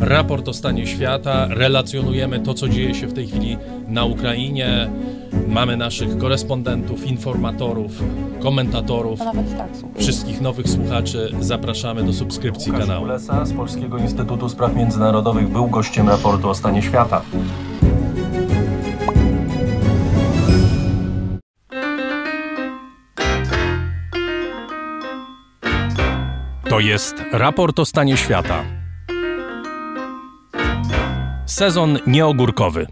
raport o stanie świata. Relacjonujemy to, co dzieje się w tej chwili na Ukrainie. Mamy naszych korespondentów, informatorów, komentatorów, wszystkich nowych słuchaczy. Zapraszamy do subskrypcji kanału. Łukasz Kulesa z Polskiego Instytutu Spraw Międzynarodowych był gościem raportu o stanie świata. To jest raport o stanie świata. Sezon nieogórkowy.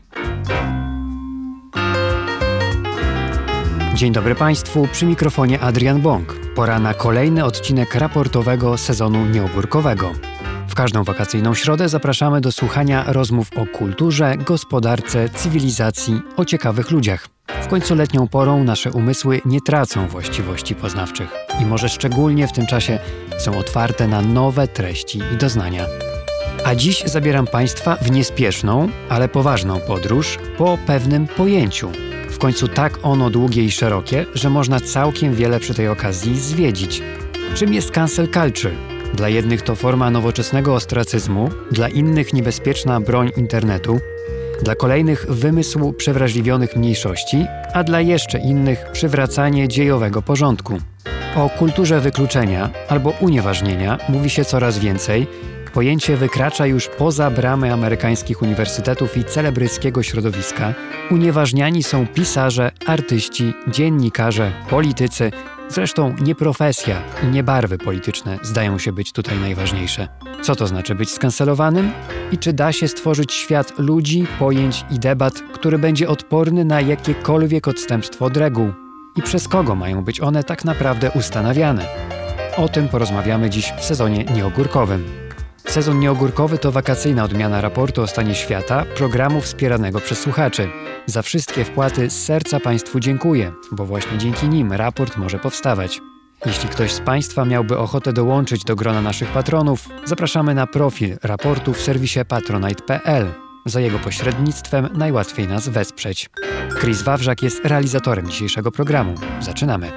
Dzień dobry Państwu, przy mikrofonie Adrian Bąk. Pora na kolejny odcinek raportowego sezonu nieogórkowego. W każdą wakacyjną środę zapraszamy do słuchania rozmów o kulturze, gospodarce, cywilizacji, o ciekawych ludziach. W końcu letnią porą nasze umysły nie tracą właściwości poznawczych i może szczególnie w tym czasie są otwarte na nowe treści i doznania. A dziś zabieram Państwa w niespieszną, ale poważną podróż po pewnym pojęciu. W końcu tak ono długie i szerokie, że można całkiem wiele przy tej okazji zwiedzić. Czym jest cancel culture? Dla jednych to forma nowoczesnego ostracyzmu, dla innych niebezpieczna broń internetu, dla kolejnych wymysł przewrażliwionych mniejszości, a dla jeszcze innych przywracanie dziejowego porządku. O kulturze wykluczenia albo unieważnienia mówi się coraz więcej. Pojęcie wykracza już poza bramy amerykańskich uniwersytetów i celebryckiego środowiska. Unieważniani są pisarze, artyści, dziennikarze, politycy. Zresztą nie profesja i nie barwy polityczne zdają się być tutaj najważniejsze. Co to znaczy być skancelowanym? I czy da się stworzyć świat ludzi, pojęć i debat, który będzie odporny na jakiekolwiek odstępstwo od reguł? I przez kogo mają być one tak naprawdę ustanawiane? O tym porozmawiamy dziś w sezonie nieogórkowym. Sezon nieogórkowy to wakacyjna odmiana raportu o stanie świata, programu wspieranego przez słuchaczy. Za wszystkie wpłaty z serca Państwu dziękuję, bo właśnie dzięki nim raport może powstawać. Jeśli ktoś z Państwa miałby ochotę dołączyć do grona naszych patronów, zapraszamy na profil raportu w serwisie patronite.pl. Za jego pośrednictwem najłatwiej nas wesprzeć. Chris Wawrzak jest realizatorem dzisiejszego programu. Zaczynamy.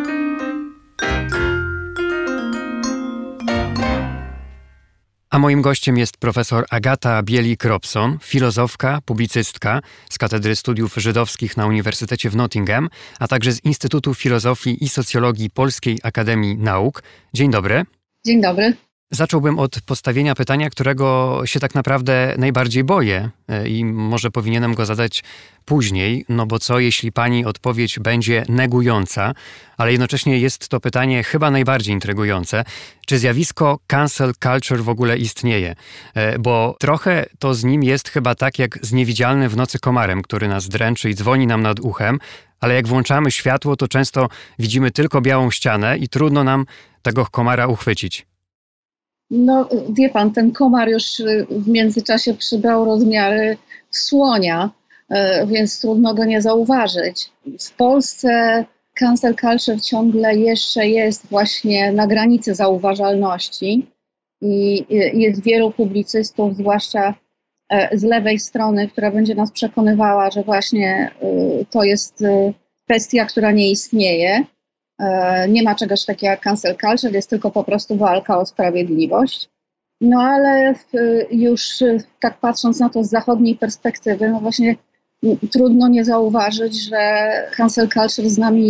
A moim gościem jest profesor Agata Bielik-Robson, filozofka, publicystka z Katedry Studiów Żydowskich na Uniwersytecie w Nottingham, a także z Instytutu Filozofii i Socjologii Polskiej Akademii Nauk. Dzień dobry. Dzień dobry. Zacząłbym od postawienia pytania, którego się tak naprawdę najbardziej boję i może powinienem go zadać później, no bo co jeśli pani odpowiedź będzie negująca, ale jednocześnie jest to pytanie chyba najbardziej intrygujące. Czy zjawisko cancel culture w ogóle istnieje? Bo trochę to z nim jest chyba tak jak z niewidzialnym w nocy komarem, który nas dręczy i dzwoni nam nad uchem, ale jak włączamy światło, to często widzimy tylko białą ścianę i trudno nam tego komara uchwycić. No wie pan, ten komar już w międzyczasie przybrał rozmiary słonia, więc trudno go nie zauważyć. W Polsce cancel culture ciągle jeszcze jest właśnie na granicy zauważalności i jest wielu publicystów, zwłaszcza z lewej strony, która będzie nas przekonywała, że właśnie to jest kwestia, która nie istnieje. Nie ma czegoś takiego jak cancel culture, jest tylko po prostu walka o sprawiedliwość. No ale już tak patrząc na to z zachodniej perspektywy, no właśnie trudno nie zauważyć, że cancel culture z nami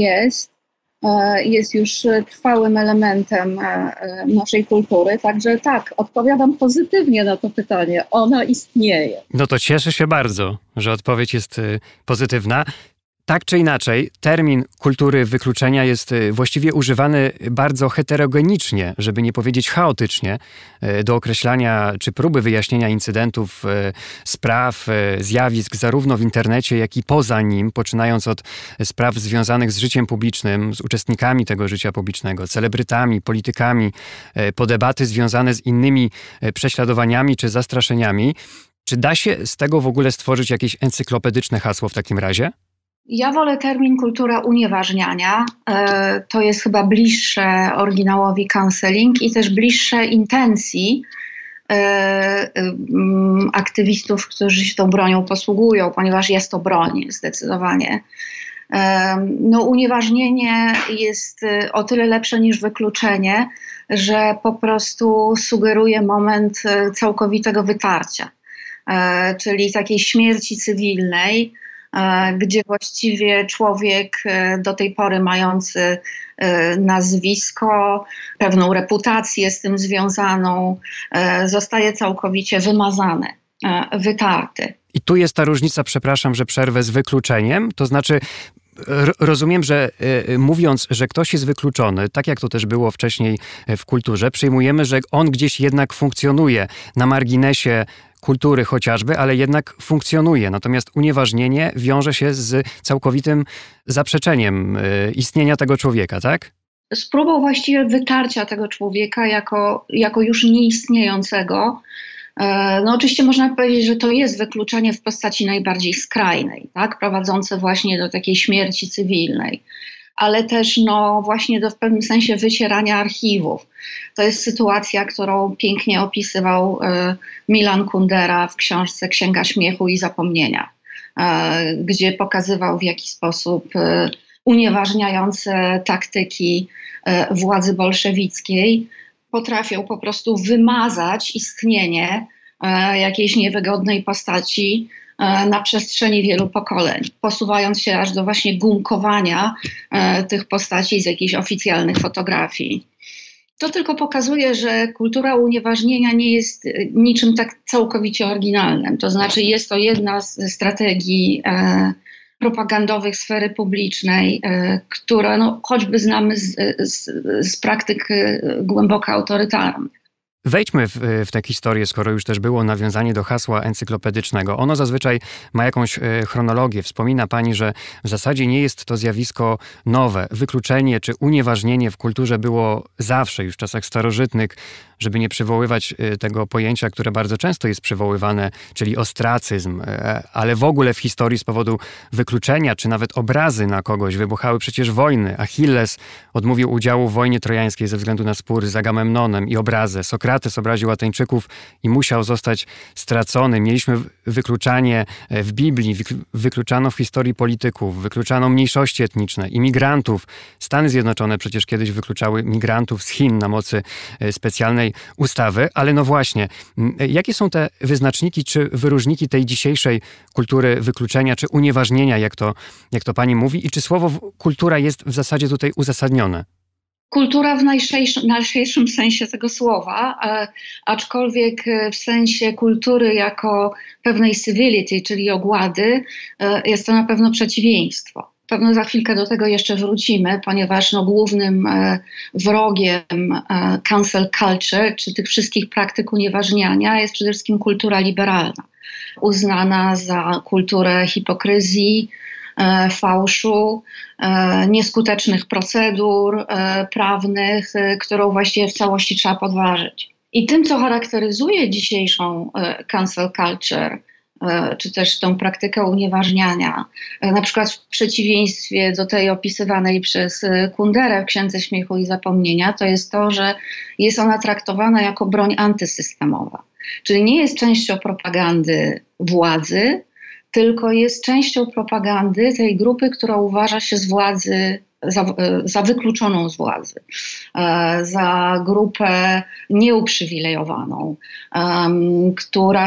jest już trwałym elementem naszej kultury. Także tak, odpowiadam pozytywnie na to pytanie. Ona istnieje. No to cieszę się bardzo, że odpowiedź jest pozytywna. Tak czy inaczej, termin kultury wykluczenia jest właściwie używany bardzo heterogenicznie, żeby nie powiedzieć chaotycznie, do określania czy próby wyjaśnienia incydentów, spraw, zjawisk zarówno w internecie, jak i poza nim, poczynając od spraw związanych z życiem publicznym, z uczestnikami tego życia publicznego, celebrytami, politykami, po debaty związane z innymi prześladowaniami czy zastraszeniami. Czy da się z tego w ogóle stworzyć jakieś encyklopedyczne hasło w takim razie? Ja wolę termin kultura unieważniania. To jest chyba bliższe oryginałowi cancelling i też bliższe intencji aktywistów, którzy się tą bronią posługują, ponieważ jest to broń zdecydowanie. No, unieważnienie jest o tyle lepsze niż wykluczenie, że po prostu sugeruje moment całkowitego wytarcia, czyli takiej śmierci cywilnej, gdzie właściwie człowiek do tej pory mający nazwisko, pewną reputację z tym związaną, zostaje całkowicie wymazany, wytarty. I tu jest ta różnica, przepraszam, że przerwę, z wykluczeniem, to znaczy rozumiem, że mówiąc, że ktoś jest wykluczony, tak jak to też było wcześniej w kulturze, przyjmujemy, że on gdzieś jednak funkcjonuje na marginesie kultury chociażby, ale jednak funkcjonuje. Natomiast unieważnienie wiąże się z całkowitym zaprzeczeniem istnienia tego człowieka, tak? Z próbą właściwie wytarcia tego człowieka jako już nieistniejącego. No oczywiście można powiedzieć, że to jest wykluczenie w postaci najbardziej skrajnej, tak? Prowadzące właśnie do takiej śmierci cywilnej, ale też właśnie do w pewnym sensie wycierania archiwów. To jest sytuacja, którą pięknie opisywał Milan Kundera w książce Księga Śmiechu i Zapomnienia, gdzie pokazywał, w jaki sposób unieważniające taktyki władzy bolszewickiej potrafią po prostu wymazać istnienie jakiejś niewygodnej postaci na przestrzeni wielu pokoleń, posuwając się aż do właśnie gumkowania tych postaci z jakichś oficjalnych fotografii. To tylko pokazuje, że kultura unieważnienia nie jest niczym tak całkowicie oryginalnym. To znaczy jest to jedna z strategii propagandowych sfery publicznej, które choćby znamy z praktyk głęboko autorytarnych. Wejdźmy w tę historię, skoro już też było nawiązanie do hasła encyklopedycznego. Ono zazwyczaj ma jakąś chronologię. Wspomina pani, że w zasadzie nie jest to zjawisko nowe. Wykluczenie czy unieważnienie w kulturze było zawsze, już w czasach starożytnych, żeby nie przywoływać tego pojęcia, które bardzo często jest przywoływane, czyli ostracyzm, ale w ogóle w historii z powodu wykluczenia, czy nawet obrazy na kogoś wybuchały przecież wojny. Achilles odmówił udziału w wojnie trojańskiej ze względu na spór z Agamemnonem i obrazę. Sokrates obraził Ateńczyków i musiał zostać stracony. Mieliśmy wykluczanie w Biblii, wykluczano w historii polityków, wykluczano mniejszości etniczne, imigrantów. Stany Zjednoczone przecież kiedyś wykluczały migrantów z Chin na mocy specjalnej ustawy, ale no właśnie, jakie są te wyznaczniki czy wyróżniki tej dzisiejszej kultury wykluczenia czy unieważnienia, jak to pani mówi, i czy słowo kultura jest w zasadzie tutaj uzasadnione? Kultura w najszerszym sensie tego słowa, aczkolwiek w sensie kultury jako pewnej civility, czyli ogłady, jest to na pewno przeciwieństwo. Pewno za chwilkę do tego jeszcze wrócimy, ponieważ głównym wrogiem cancel culture, czy tych wszystkich praktyk unieważniania, jest przede wszystkim kultura liberalna, uznana za kulturę hipokryzji, fałszu, nieskutecznych procedur prawnych, którą właściwie w całości trzeba podważyć. I tym, co charakteryzuje dzisiejszą cancel culture, czy też tą praktykę unieważniania, na przykład w przeciwieństwie do tej opisywanej przez Kunderę w Księdze Śmiechu i Zapomnienia, to jest to, że jest ona traktowana jako broń antysystemowa. Czyli nie jest częścią propagandy władzy, tylko jest częścią propagandy tej grupy, która uważa się z władzy za wykluczoną z władzy, za grupę nieuprzywilejowaną, która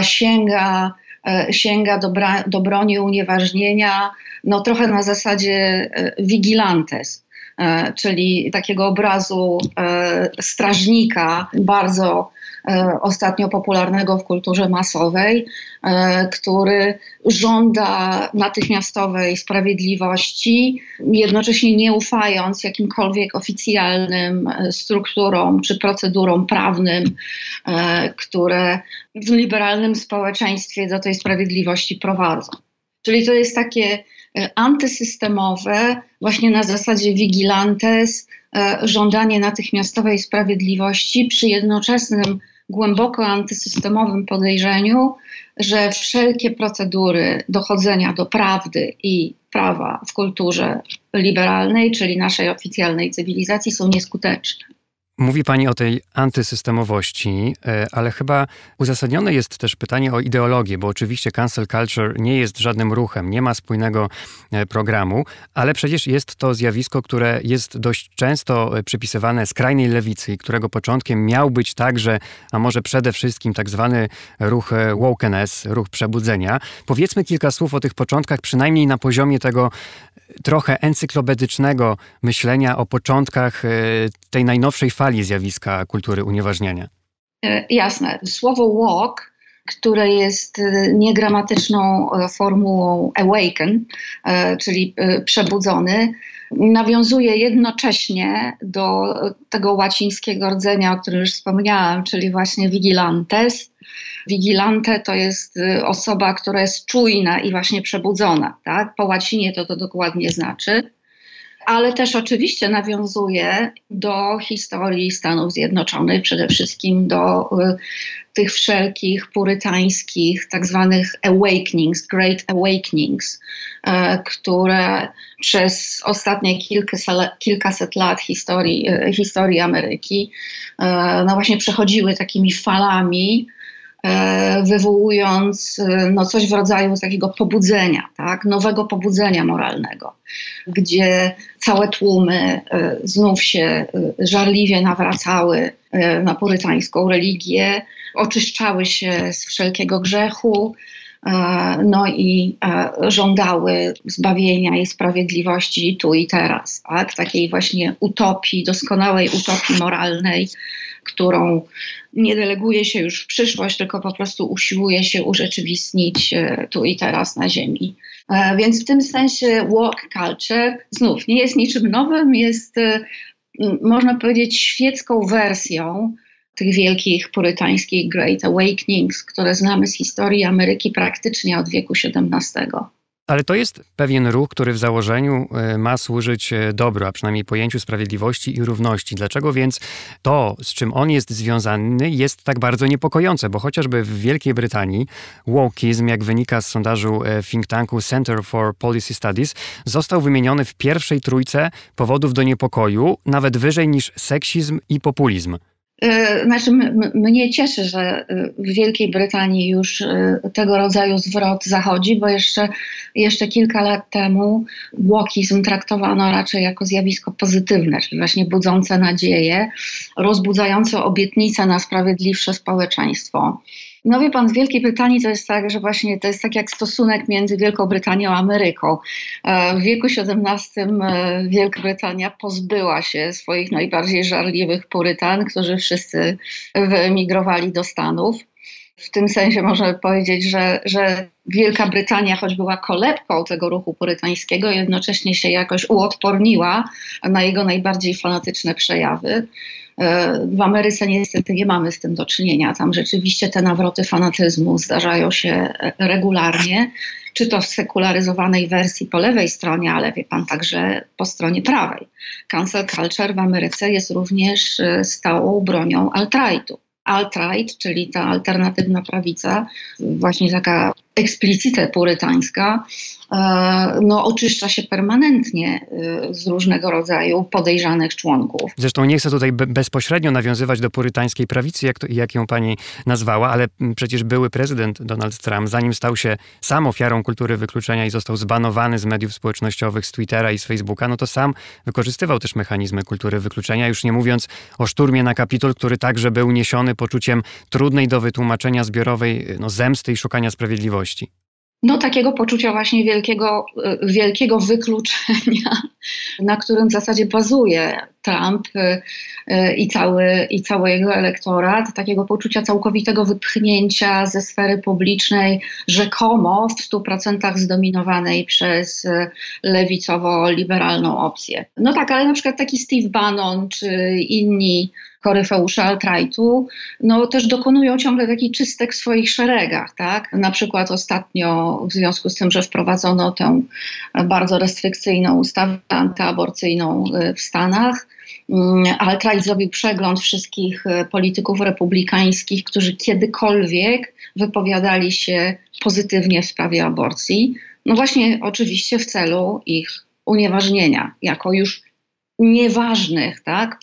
sięga do broni unieważnienia, trochę na zasadzie vigilantes, czyli takiego obrazu strażnika, bardzo ostatnio popularnego w kulturze masowej, który żąda natychmiastowej sprawiedliwości, jednocześnie nie ufając jakimkolwiek oficjalnym strukturom czy procedurom prawnym, które w liberalnym społeczeństwie do tej sprawiedliwości prowadzą. Czyli to jest takie antysystemowe, właśnie na zasadzie vigilantes, żądanie natychmiastowej sprawiedliwości przy jednoczesnym głęboko antysystemowym podejrzeniu, że wszelkie procedury dochodzenia do prawdy i prawa w kulturze liberalnej, czyli naszej oficjalnej cywilizacji, są nieskuteczne. Mówi pani o tej antysystemowości, ale chyba uzasadnione jest też pytanie o ideologię, bo oczywiście cancel culture nie jest żadnym ruchem, nie ma spójnego programu, ale przecież jest to zjawisko, które jest dość często przypisywane skrajnej lewicy i którego początkiem miał być także, a może przede wszystkim tak zwany ruch wokeness, ruch przebudzenia. Powiedzmy kilka słów o tych początkach, przynajmniej na poziomie tego trochę encyklopedycznego myślenia o początkach tej najnowszej fali zjawiska kultury unieważniania. Jasne. Słowo woke, które jest niegramatyczną formułą awaken, czyli przebudzony, nawiązuje jednocześnie do tego łacińskiego rdzenia, o którym już wspomniałam, czyli właśnie vigilantes. Vigilante to jest osoba, która jest czujna i właśnie przebudzona. Tak? Po łacinie to dokładnie znaczy. Ale też oczywiście nawiązuje do historii Stanów Zjednoczonych, przede wszystkim do tych wszelkich purytańskich tak zwanych awakenings, great awakenings, które przez ostatnie kilkaset lat historii Ameryki no właśnie przechodziły takimi falami, wywołując coś w rodzaju takiego pobudzenia, tak? Nowego pobudzenia moralnego, gdzie całe tłumy znów się żarliwie nawracały na purytańską religię, oczyszczały się z wszelkiego grzechu, no i żądały zbawienia i sprawiedliwości tu i teraz, tak? Takiej właśnie utopii, doskonałej utopii moralnej, którą nie deleguje się już w przyszłość, tylko po prostu usiłuje się urzeczywistnić tu i teraz na ziemi. Więc w tym sensie woke culture znów nie jest niczym nowym, jest można powiedzieć świecką wersją tych wielkich purytańskich Great Awakenings, które znamy z historii Ameryki praktycznie od wieku XVII. Ale to jest pewien ruch, który w założeniu ma służyć dobru, a przynajmniej pojęciu sprawiedliwości i równości. Dlaczego więc to, z czym on jest związany, jest tak bardzo niepokojące? Bo chociażby w Wielkiej Brytanii wokeizm, jak wynika z sondażu think tanku Center for Policy Studies, został wymieniony w pierwszej trójce powodów do niepokoju, nawet wyżej niż seksizm i populizm. Znaczy, mnie cieszy, że w Wielkiej Brytanii już tego rodzaju zwrot zachodzi, bo jeszcze kilka lat temu wokeizm traktowano raczej jako zjawisko pozytywne, czyli właśnie budzące nadzieję, rozbudzające obietnice na sprawiedliwsze społeczeństwo. No wie pan, w Wielkiej Brytanii to jest tak, że właśnie to jest tak jak stosunek między Wielką Brytanią a Ameryką. W wieku XVII Wielka Brytania pozbyła się swoich najbardziej żarliwych purytan, którzy wszyscy wyemigrowali do Stanów. W tym sensie można powiedzieć, że Wielka Brytania, choć była kolebką tego ruchu purytańskiego, jednocześnie się jakoś uodporniła na jego najbardziej fanatyczne przejawy. W Ameryce niestety nie mamy z tym do czynienia. Tam rzeczywiście te nawroty fanatyzmu zdarzają się regularnie, czy to w sekularyzowanej wersji po lewej stronie, ale wie pan, także po stronie prawej. Cancel culture w Ameryce jest również stałą bronią alt-rightu. Alt-right, czyli ta alternatywna prawica, właśnie taka explicite purytańska, oczyszcza się permanentnie z różnego rodzaju podejrzanych członków. Zresztą nie chcę tutaj bezpośrednio nawiązywać do purytańskiej prawicy, jak ją pani nazwała, ale przecież były prezydent Donald Trump, zanim stał się sam ofiarą kultury wykluczenia i został zbanowany z mediów społecznościowych, z Twittera i z Facebooka, no to sam wykorzystywał też mechanizmy kultury wykluczenia, już nie mówiąc o szturmie na Kapitol, który także był niesiony poczuciem trudnej do wytłumaczenia zbiorowej zemsty i szukania sprawiedliwości. No takiego poczucia właśnie wielkiego wykluczenia, na którym w zasadzie bazuje Trump i cały jego elektorat, takiego poczucia całkowitego wypchnięcia ze sfery publicznej, rzekomo w 100% zdominowanej przez lewicowo-liberalną opcję. No tak, ale na przykład taki Steve Bannon czy inni koryfeusze alt-rightu, też dokonują ciągle taki czystek w swoich szeregach, tak? Na przykład ostatnio w związku z tym, że wprowadzono tę bardzo restrykcyjną ustawę antyaborcyjną w Stanach, alt-right zrobił przegląd wszystkich polityków republikańskich, którzy kiedykolwiek wypowiadali się pozytywnie w sprawie aborcji. No właśnie oczywiście w celu ich unieważnienia, jako już nieważnych, tak,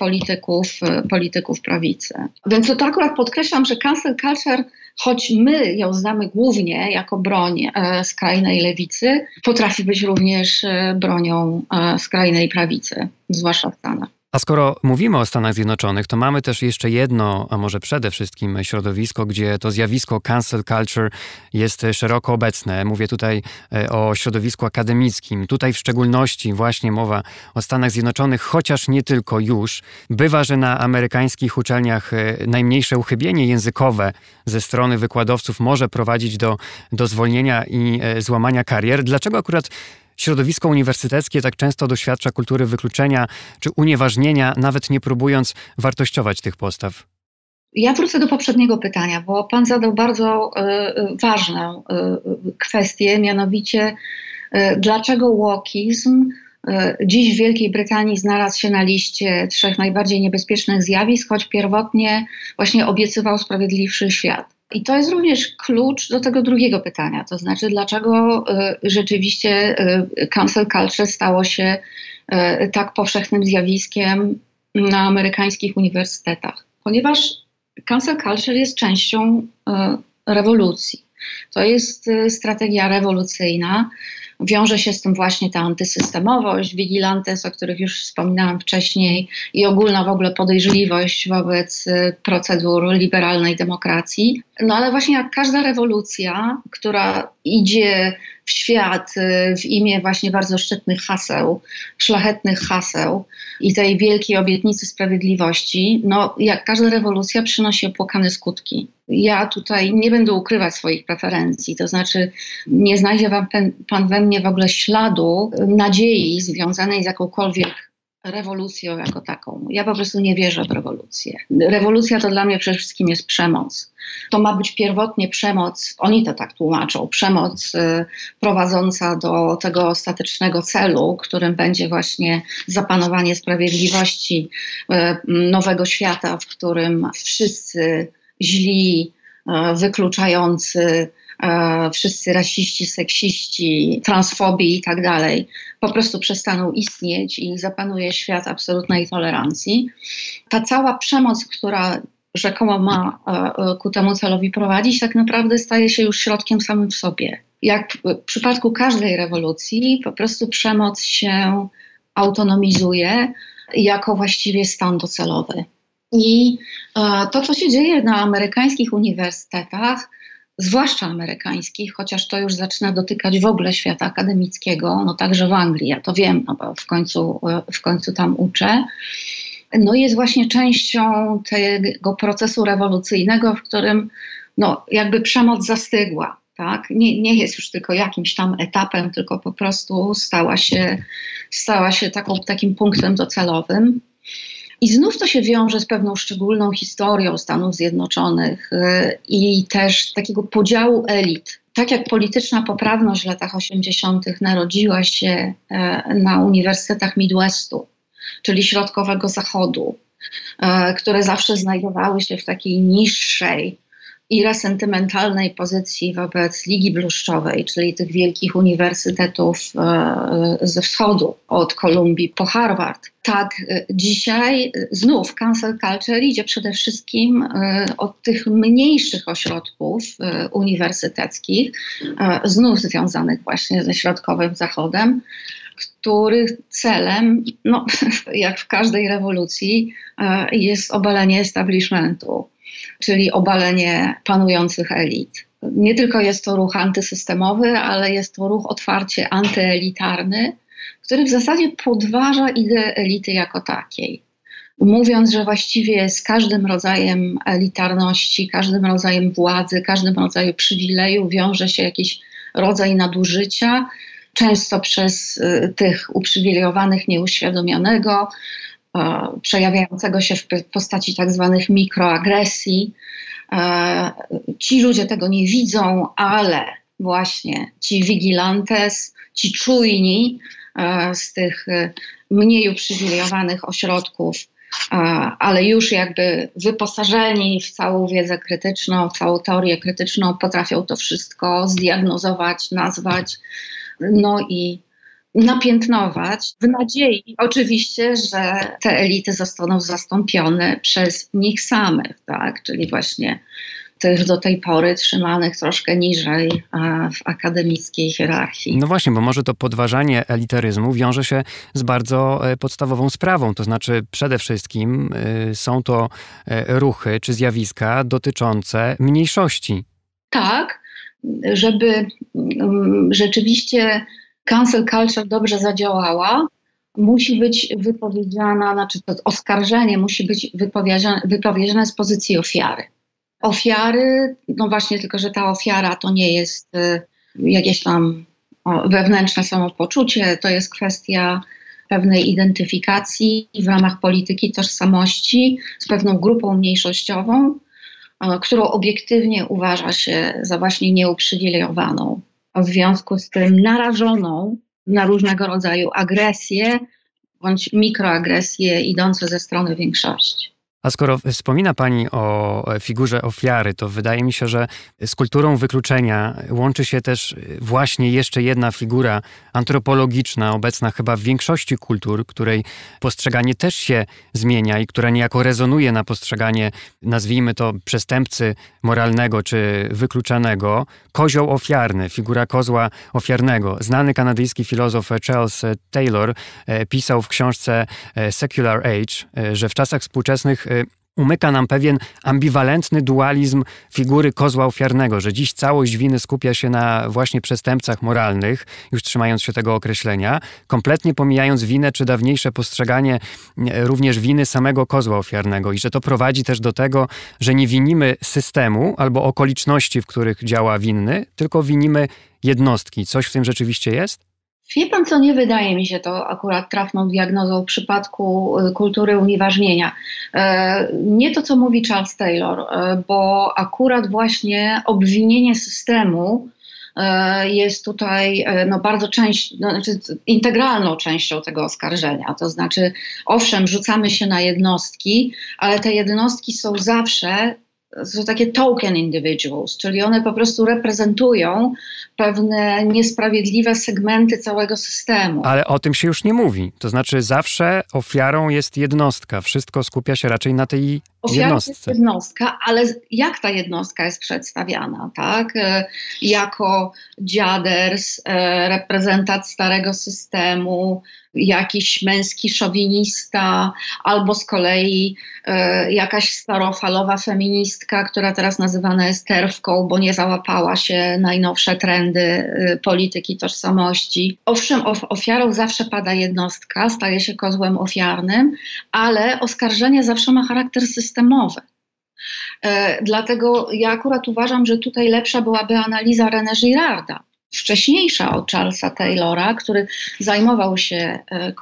polityków prawicy. Więc to akurat podkreślam, że cancel culture, choć my ją znamy głównie jako broń skrajnej lewicy, potrafi być również bronią skrajnej prawicy, zwłaszcza w Stanach. A skoro mówimy o Stanach Zjednoczonych, to mamy też jeszcze jedno, a może przede wszystkim środowisko, gdzie to zjawisko cancel culture jest szeroko obecne. Mówię tutaj o środowisku akademickim. Tutaj w szczególności właśnie mowa o Stanach Zjednoczonych, chociaż nie tylko już. Bywa, że na amerykańskich uczelniach najmniejsze uchybienie językowe ze strony wykładowców może prowadzić do zwolnienia i złamania karier. Dlaczego akurat środowisko uniwersyteckie tak często doświadcza kultury wykluczenia czy unieważnienia, nawet nie próbując wartościować tych postaw? Ja wrócę do poprzedniego pytania, bo pan zadał bardzo ważną kwestię, mianowicie dlaczego wokeizm dziś w Wielkiej Brytanii znalazł się na liście 3 najbardziej niebezpiecznych zjawisk, choć pierwotnie właśnie obiecywał sprawiedliwszy świat. I to jest również klucz do tego drugiego pytania, to znaczy dlaczego rzeczywiście cancel culture stało się tak powszechnym zjawiskiem na amerykańskich uniwersytetach. Ponieważ cancel culture jest częścią rewolucji. To jest strategia rewolucyjna. Wiąże się z tym właśnie ta antysystemowość, vigilantes, o których już wspominałam wcześniej, i ogólna w ogóle podejrzliwość wobec procedur liberalnej demokracji. No ale właśnie jak każda rewolucja, która idzie w świat w imię właśnie bardzo szczytnych haseł, szlachetnych haseł i tej wielkiej obietnicy sprawiedliwości, no jak każda rewolucja przynosi opłakane skutki. Ja tutaj nie będę ukrywać swoich preferencji, to znaczy nie znajdzie pan we mnie w ogóle śladu nadziei związanej z jakąkolwiek rewolucją jako taką. Ja po prostu nie wierzę w rewolucję. Rewolucja to dla mnie przede wszystkim jest przemoc. To ma być pierwotnie przemoc, oni to tak tłumaczą, przemoc prowadząca do tego ostatecznego celu, którym będzie właśnie zapanowanie sprawiedliwości, nowego świata, w którym wszyscy źli, wykluczający, wszyscy rasiści, seksiści, transfobii i tak dalej po prostu przestaną istnieć i zapanuje świat absolutnej tolerancji. Ta cała przemoc, która rzekomo ma ku temu celowi prowadzić, tak naprawdę staje się już środkiem samym w sobie. Jak w przypadku każdej rewolucji, po prostu przemoc się autonomizuje jako właściwie stan docelowy. I to, co się dzieje na amerykańskich uniwersytetach, zwłaszcza amerykańskich, chociaż to już zaczyna dotykać w ogóle świata akademickiego, no także w Anglii, ja to wiem, no bo w końcu tam uczę, no jest właśnie częścią tego procesu rewolucyjnego, w którym no jakby przemoc zastygła, tak? Nie jest już tylko jakimś tam etapem, tylko po prostu stała się takim punktem docelowym. I znów to się wiąże z pewną szczególną historią Stanów Zjednoczonych i też takiego podziału elit. Tak jak polityczna poprawność w latach 80. narodziła się na uniwersytetach Midwestu, czyli środkowego zachodu, które zawsze znajdowały się w takiej niższej i resentymentalnej pozycji wobec Ligi Bluszczowej, czyli tych wielkich uniwersytetów ze wschodu, od Kolumbii po Harvard. Tak dzisiaj znów cancel culture idzie przede wszystkim od tych mniejszych ośrodków uniwersyteckich, znów związanych właśnie ze środkowym zachodem, których celem, no, jak w każdej rewolucji, jest obalenie establishmentu, czyli obalenie panujących elit. Nie tylko jest to ruch antysystemowy, ale jest to ruch otwarcie antyelitarny, który w zasadzie podważa ideę elity jako takiej. Mówiąc, że właściwie z każdym rodzajem elitarności, każdym rodzajem władzy, każdym rodzajem przywileju wiąże się jakiś rodzaj nadużycia, często przez tych uprzywilejowanych nieuświadomionego, przejawiającego się w postaci tak zwanych mikroagresji. Ci ludzie tego nie widzą, ale właśnie ci vigilantes, ci czujni z tych mniej uprzywilejowanych ośrodków, ale już jakby wyposażeni w całą wiedzę krytyczną, w całą teorię krytyczną, potrafią to wszystko zdiagnozować, nazwać, no i napiętnować w nadziei oczywiście, że te elity zostaną zastąpione przez nich samych, tak? Czyli właśnie tych do tej pory trzymanych troszkę niżej w akademickiej hierarchii. No właśnie, bo może to podważanie elitaryzmu wiąże się z bardzo podstawową sprawą. To znaczy przede wszystkim są to ruchy czy zjawiska dotyczące mniejszości. Tak, żeby rzeczywiście cancel culture dobrze zadziałała, musi być wypowiedziana, znaczy to oskarżenie musi być wypowiedziane z pozycji ofiary. Ofiary, no właśnie, tylko że ta ofiara to nie jest jakieś tam wewnętrzne samopoczucie, to jest kwestia pewnej identyfikacji w ramach polityki tożsamości z pewną grupą mniejszościową, którą obiektywnie uważa się za właśnie nieuprzywilejowaną. W związku z tym narażoną na różnego rodzaju agresje bądź mikroagresje idące ze strony większości. A skoro wspomina Pani o figurze ofiary, to wydaje mi się, że z kulturą wykluczenia łączy się też właśnie jeszcze jedna figura antropologiczna, obecna chyba w większości kultur, której postrzeganie też się zmienia i która niejako rezonuje na postrzeganie, nazwijmy to, przestępcy moralnego czy wykluczanego. Kozioł ofiarny, figura kozła ofiarnego. Znany kanadyjski filozof Charles Taylor pisał w książce Secular Age, że w czasach współczesnych umyka nam pewien ambiwalentny dualizm figury kozła ofiarnego, że dziś całość winy skupia się na właśnie przestępcach moralnych, już trzymając się tego określenia, kompletnie pomijając winę czy dawniejsze postrzeganie również winy samego kozła ofiarnego i że to prowadzi też do tego, że nie winimy systemu albo okoliczności, w których działa winny, tylko winimy jednostki. Coś w tym rzeczywiście jest? Wie pan co, nie wydaje mi się to akurat trafną diagnozą w przypadku kultury unieważnienia. Nie to, co mówi Charles Taylor, bo akurat właśnie obwinienie systemu jest tutaj bardzo integralną częścią tego oskarżenia. To znaczy, owszem, rzucamy się na jednostki, ale te jednostki są zawsze takie token individuals, czyli one po prostu reprezentują pewne niesprawiedliwe segmenty całego systemu. Ale o tym się już nie mówi. To znaczy zawsze ofiarą jest jednostka. Wszystko skupia się raczej na tej jednostce. Jest jednostka, ale jak ta jednostka jest przedstawiana, tak? Jako dziaders, reprezentant starego systemu, jakiś męski szowinista, albo z kolei jakaś starofalowa feministka, która teraz nazywana jest terwką, bo nie załapała się najnowsze trendy polityki tożsamości. Owszem, ofiarą zawsze pada jednostka, staje się kozłem ofiarnym, ale oskarżenie zawsze ma charakter systemowy. Dlatego ja akurat uważam, że tutaj lepsza byłaby analiza René Girarda, wcześniejsza od Charlesa Taylora, który zajmował się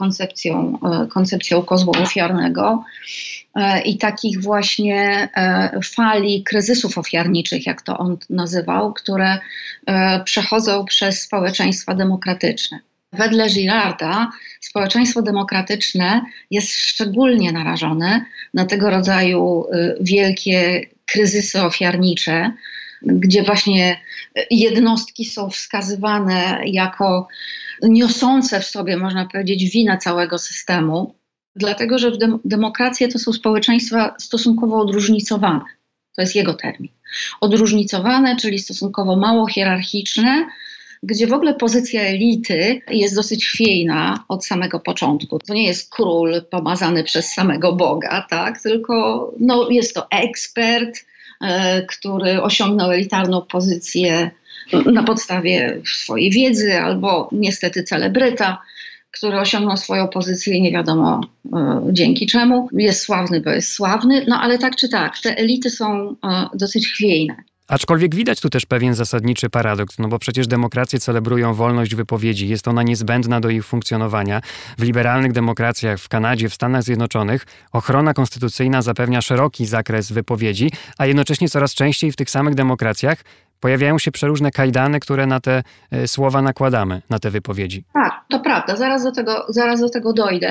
koncepcją kozła ofiarnego i takich właśnie fali kryzysów ofiarniczych, jak to on nazywał, które przechodzą przez społeczeństwa demokratyczne. Wedle Girarda społeczeństwo demokratyczne jest szczególnie narażone na tego rodzaju wielkie kryzysy ofiarnicze, gdzie właśnie jednostki są wskazywane jako niosące w sobie, można powiedzieć, winę całego systemu, dlatego że demokracje to są społeczeństwa stosunkowo odróżnicowane. To jest jego termin. Odróżnicowane, czyli stosunkowo mało hierarchiczne, gdzie w ogóle pozycja elity jest dosyć chwiejna od samego początku. To nie jest król pomazany przez samego Boga, tak? Tylko jest to ekspert, który osiągnął elitarną pozycję na podstawie swojej wiedzy, albo niestety celebryta, który osiągnął swoją pozycję nie wiadomo dzięki czemu. Jest sławny, bo jest sławny, ale tak czy tak, te elity są dosyć chwiejne. Aczkolwiek widać tu też pewien zasadniczy paradoks, bo przecież demokracje celebrują wolność wypowiedzi, jest ona niezbędna do ich funkcjonowania. W liberalnych demokracjach w Kanadzie, w Stanach Zjednoczonych ochrona konstytucyjna zapewnia szeroki zakres wypowiedzi, a jednocześnie coraz częściej w tych samych demokracjach pojawiają się przeróżne kajdany, które na te słowa nakładamy, na te wypowiedzi. Tak, to prawda, zaraz do tego dojdę.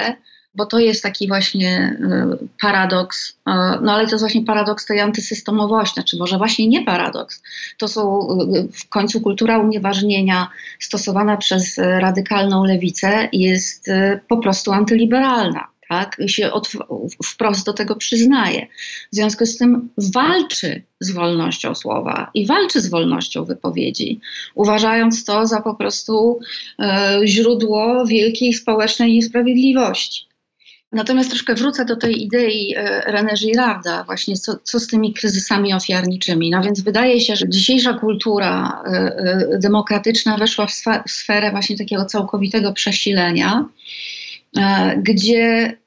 bo to jest taki właśnie paradoks, no ale to jest właśnie paradoks tej antysystemowości, znaczy może właśnie nie paradoks. To są w końcu kultura unieważnienia stosowana przez radykalną lewicę jest po prostu antyliberalna. Tak, się wprost do tego przyznaje. W związku z tym walczy z wolnością słowa i walczy z wolnością wypowiedzi, uważając to za po prostu źródło wielkiej społecznej niesprawiedliwości. Natomiast troszkę wrócę do tej idei René Girarda, właśnie co z tymi kryzysami ofiarniczymi. No więc wydaje się, że dzisiejsza kultura demokratyczna weszła w sferę właśnie takiego całkowitego przesilenia, gdzie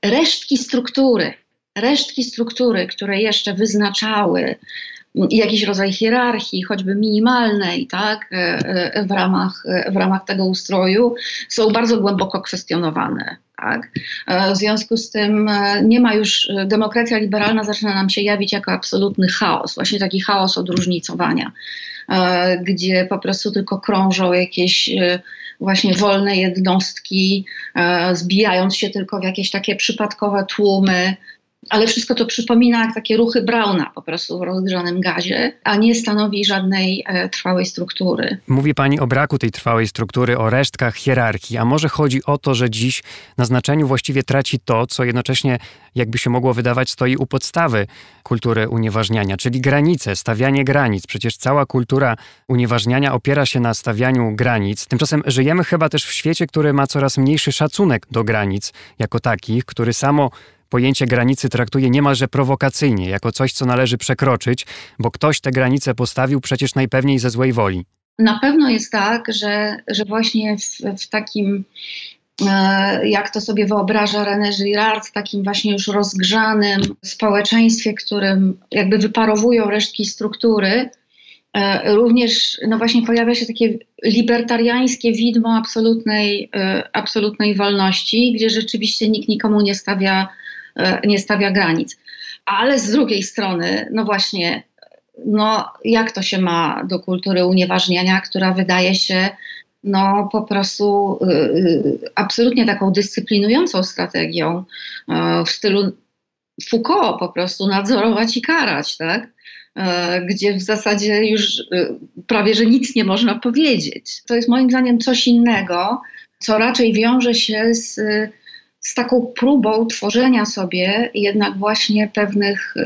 resztki struktury, które jeszcze wyznaczały jakiś rodzaj hierarchii, choćby minimalnej, tak, w ramach tego ustroju, są bardzo głęboko kwestionowane. Tak? W związku z tym nie ma już, demokracja liberalna zaczyna nam się jawić jako absolutny chaos, właśnie taki chaos od różnicowania, gdzie po prostu tylko krążą jakieś właśnie wolne jednostki, zbijając się tylko w jakieś takie przypadkowe tłumy, ale wszystko to przypomina jak takie ruchy Brauna po prostu w rozgrzanym gazie, a nie stanowi żadnej trwałej struktury. Mówi pani o braku tej trwałej struktury, o resztkach hierarchii, a może chodzi o to, że dziś na znaczeniu właściwie traci to, co jednocześnie, jakby się mogło wydawać, stoi u podstawy kultury unieważniania, czyli granice, stawianie granic. Przecież cała kultura unieważniania opiera się na stawianiu granic. Tymczasem żyjemy chyba też w świecie, który ma coraz mniejszy szacunek do granic jako takich, który samo pojęcie granicy traktuje niemalże prowokacyjnie, jako coś, co należy przekroczyć, bo ktoś te granice postawił przecież najpewniej ze złej woli. Na pewno jest tak, że właśnie w takim, jak to sobie wyobraża René Girard, takim właśnie już rozgrzanym społeczeństwie, którym jakby wyparowują resztki struktury, również no właśnie pojawia się takie libertariańskie widmo absolutnej wolności, gdzie rzeczywiście nikt nikomu nie stawia granic. Ale z drugiej strony, no właśnie, no jak to się ma do kultury unieważniania, która wydaje się no po prostu absolutnie taką dyscyplinującą strategią w stylu Foucault, po prostu nadzorować i karać, tak? Gdzie w zasadzie już prawie że nic nie można powiedzieć. To jest moim zdaniem coś innego, co raczej wiąże się z taką próbą tworzenia sobie jednak właśnie pewnych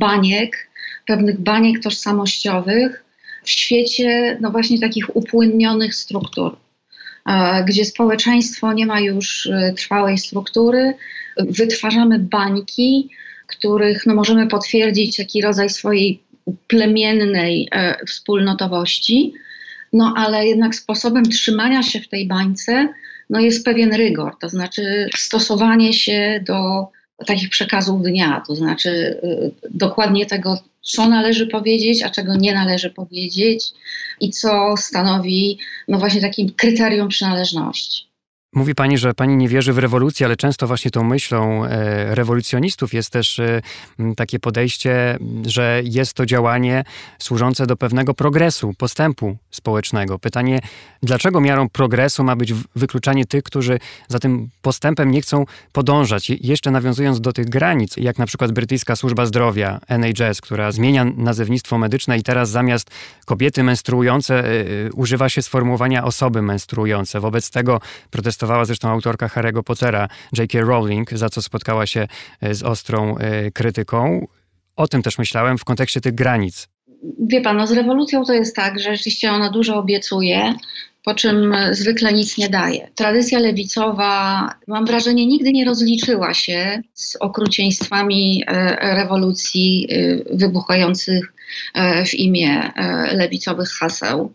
baniek tożsamościowych w świecie no właśnie takich upłynnionych struktur, gdzie społeczeństwo nie ma już trwałej struktury, wytwarzamy bańki, których no możemy potwierdzić jaki rodzaj swojej plemiennej wspólnotowości, no ale jednak sposobem trzymania się w tej bańce no jest pewien rygor, to znaczy stosowanie się do takich przekazów dnia, to znaczy dokładnie tego, co należy powiedzieć, a czego nie należy powiedzieć i co stanowi no właśnie takim kryterium przynależności. Mówi pani, że pani nie wierzy w rewolucję, ale często właśnie tą myślą rewolucjonistów jest też takie podejście, że jest to działanie służące do pewnego progresu, postępu społecznego. Pytanie, dlaczego miarą progresu ma być wykluczanie tych, którzy za tym postępem nie chcą podążać? Jeszcze nawiązując do tych granic, jak na przykład brytyjska służba zdrowia, NHS, która zmienia nazewnictwo medyczne i teraz zamiast kobiety menstruujące używa się sformułowania osoby menstruujące. Wobec tego protestowała zresztą autorka Harry'ego Pottera, J.K. Rowling, za co spotkała się z ostrą krytyką. O tym też myślałem w kontekście tych granic. Wie pan, no z rewolucją to jest tak, że rzeczywiście ona dużo obiecuje, po czym zwykle nic nie daje. Tradycja lewicowa, mam wrażenie, nigdy nie rozliczyła się z okrucieństwami rewolucji wybuchających w imię lewicowych haseł.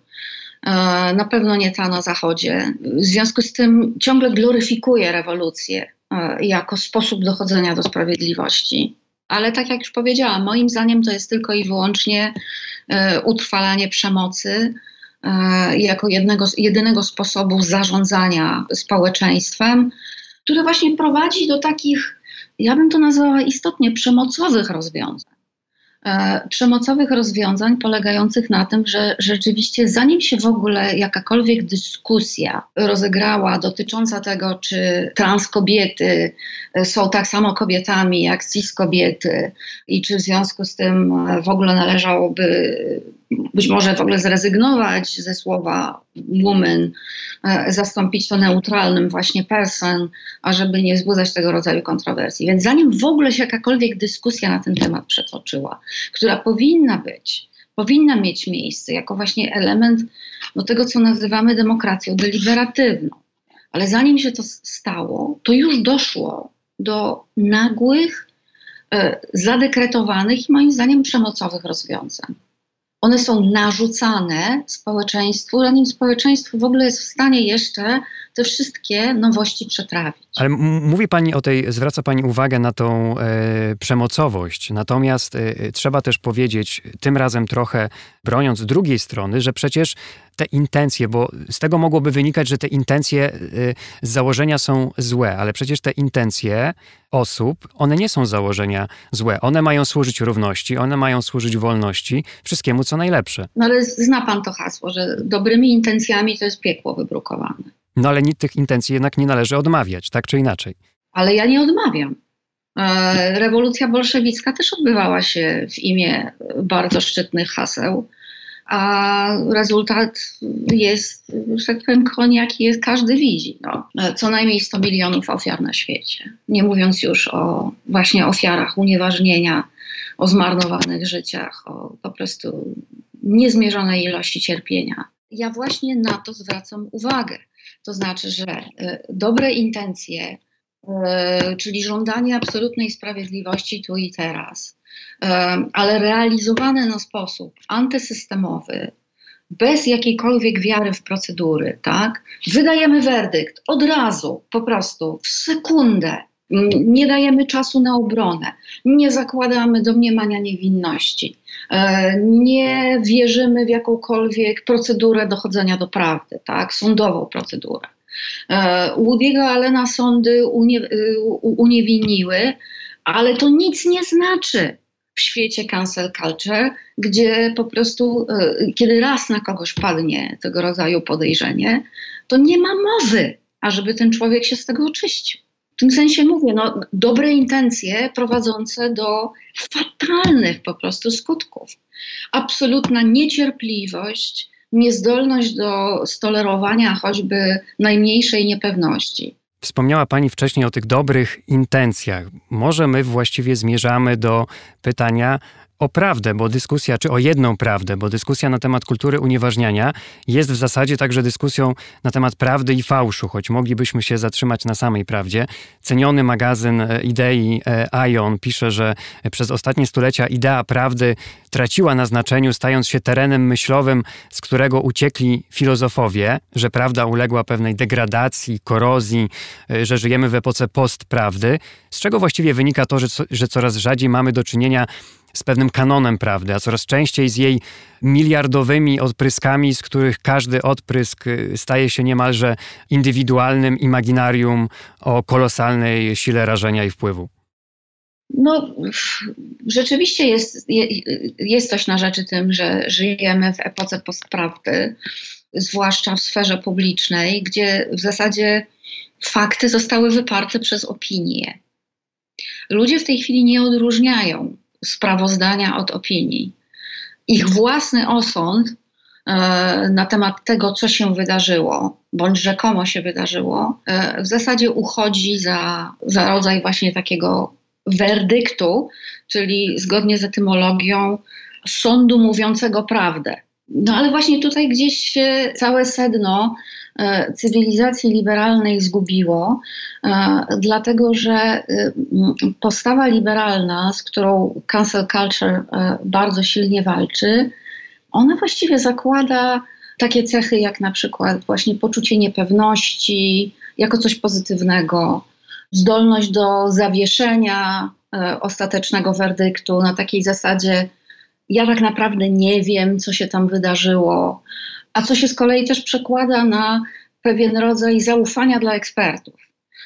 Na pewno nie ta na Zachodzie. W związku z tym ciągle gloryfikuje rewolucję jako sposób dochodzenia do sprawiedliwości. Ale tak jak już powiedziałam, moim zdaniem to jest tylko i wyłącznie utrwalanie przemocy jako jedynego sposobu zarządzania społeczeństwem, który właśnie prowadzi do takich, ja bym to nazwała istotnie przemocowych rozwiązań. przemocowych rozwiązań polegających na tym, że rzeczywiście zanim się w ogóle jakakolwiek dyskusja rozegrała dotycząca tego, czy trans kobiety są tak samo kobietami jak cis kobiety i czy w związku z tym w ogóle należałoby być może w ogóle zrezygnować ze słowa woman, zastąpić to neutralnym właśnie person, ażeby nie wzbudzać tego rodzaju kontrowersji. Więc zanim w ogóle się jakakolwiek dyskusja na ten temat przetoczyła, która powinna mieć miejsce jako właśnie element tego, co nazywamy demokracją deliberatywną. Ale zanim się to stało, to już doszło do nagłych, zadekretowanych i moim zdaniem przemocowych rozwiązań. One są narzucane społeczeństwu, zanim społeczeństwo w ogóle jest w stanie jeszcze te wszystkie nowości przetrawić. Ale mówi pani zwraca pani uwagę na tą przemocowość. Natomiast trzeba też powiedzieć, tym razem trochę broniąc drugiej strony, że przecież te intencje, bo z tego mogłoby wynikać, że te intencje z założenia są złe, ale przecież te intencje osób, one nie są z założenia złe. One mają służyć równości, one mają służyć wolności, wszystkiemu co najlepsze. No ale zna pan to hasło, że dobrymi intencjami to jest piekło wybrukowane. No ale tych intencji jednak nie należy odmawiać, tak czy inaczej. Ale ja nie odmawiam. Rewolucja bolszewicka też odbywała się w imię bardzo szczytnych haseł, a rezultat jest, że tak powiem, jaki jest, każdy widzi. Co najmniej 100 milionów ofiar na świecie. Nie mówiąc już o właśnie ofiarach unieważnienia, o zmarnowanych życiach, o po prostu niezmierzonej ilości cierpienia. Ja właśnie na to zwracam uwagę. To znaczy, że dobre intencje, czyli żądanie absolutnej sprawiedliwości tu i teraz, ale realizowane na sposób antysystemowy, bez jakiejkolwiek wiary w procedury, tak? Wydajemy werdykt od razu, po prostu, w sekundę. Nie dajemy czasu na obronę, nie zakładamy domniemania niewinności, nie wierzymy w jakąkolwiek procedurę dochodzenia do prawdy, tak? Sądową procedurę. Woody'ego Allena sądy uniewinniły, ale to nic nie znaczy w świecie cancel culture, gdzie po prostu, kiedy raz na kogoś padnie tego rodzaju podejrzenie, to nie ma mowy, ażeby ten człowiek się z tego oczyścił. W tym sensie mówię, dobre intencje prowadzące do fatalnych po prostu skutków. Absolutna niecierpliwość, niezdolność do stolerowania choćby najmniejszej niepewności. Wspomniała pani wcześniej o tych dobrych intencjach. Może my właściwie zmierzamy do pytania o prawdę, bo dyskusja, czy o jedną prawdę, bo dyskusja na temat kultury unieważniania jest w zasadzie także dyskusją na temat prawdy i fałszu, choć moglibyśmy się zatrzymać na samej prawdzie. Ceniony magazyn idei Aion pisze, że przez ostatnie stulecia idea prawdy traciła na znaczeniu, stając się terenem myślowym, z którego uciekli filozofowie, że prawda uległa pewnej degradacji, korozji, że żyjemy w epoce postprawdy, z czego właściwie wynika to, że coraz rzadziej mamy do czynienia z pewnym kanonem prawdy, a coraz częściej z jej miliardowymi odpryskami, z których każdy odprysk staje się niemalże indywidualnym imaginarium o kolosalnej sile rażenia i wpływu. Rzeczywiście jest coś na rzeczy tym, że żyjemy w epoce postprawdy, zwłaszcza w sferze publicznej, gdzie w zasadzie fakty zostały wyparte przez opinię. Ludzie w tej chwili nie odróżniają sprawozdania od opinii. Ich własny osąd na temat tego, co się wydarzyło, bądź rzekomo się wydarzyło, w zasadzie uchodzi za rodzaj właśnie takiego werdyktu, czyli zgodnie z etymologią sądu mówiącego prawdę. Ale właśnie tutaj gdzieś się całe sedno cywilizacji liberalnej zgubiło, dlatego że postawa liberalna, z którą cancel culture bardzo silnie walczy, ona właściwie zakłada takie cechy jak na przykład właśnie poczucie niepewności jako coś pozytywnego, zdolność do zawieszenia ostatecznego werdyktu na takiej zasadzie ja tak naprawdę nie wiem, co się tam wydarzyło, a co się z kolei też przekłada na pewien rodzaj zaufania dla ekspertów.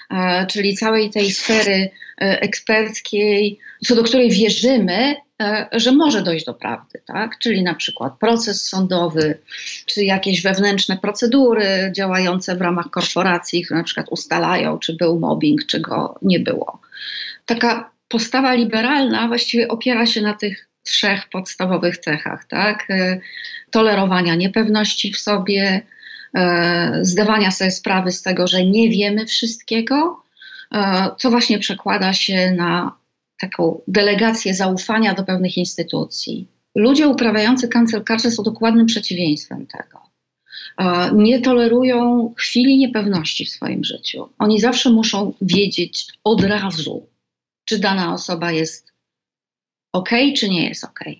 czyli całej tej sfery eksperckiej, co do której wierzymy, że może dojść do prawdy, tak? Czyli na przykład proces sądowy, czy jakieś wewnętrzne procedury działające w ramach korporacji, które na przykład ustalają, czy był mobbing, czy go nie było. Taka postawa liberalna właściwie opiera się na tych 3 podstawowych cechach, tak? Tolerowania niepewności w sobie, zdawania sobie sprawy z tego, że nie wiemy wszystkiego, co właśnie przekłada się na taką delegację zaufania do pewnych instytucji. Ludzie uprawiający cancel culture są dokładnym przeciwieństwem tego. Nie tolerują chwili niepewności w swoim życiu. Oni zawsze muszą wiedzieć od razu, czy dana osoba jest okej, czy nie jest okej.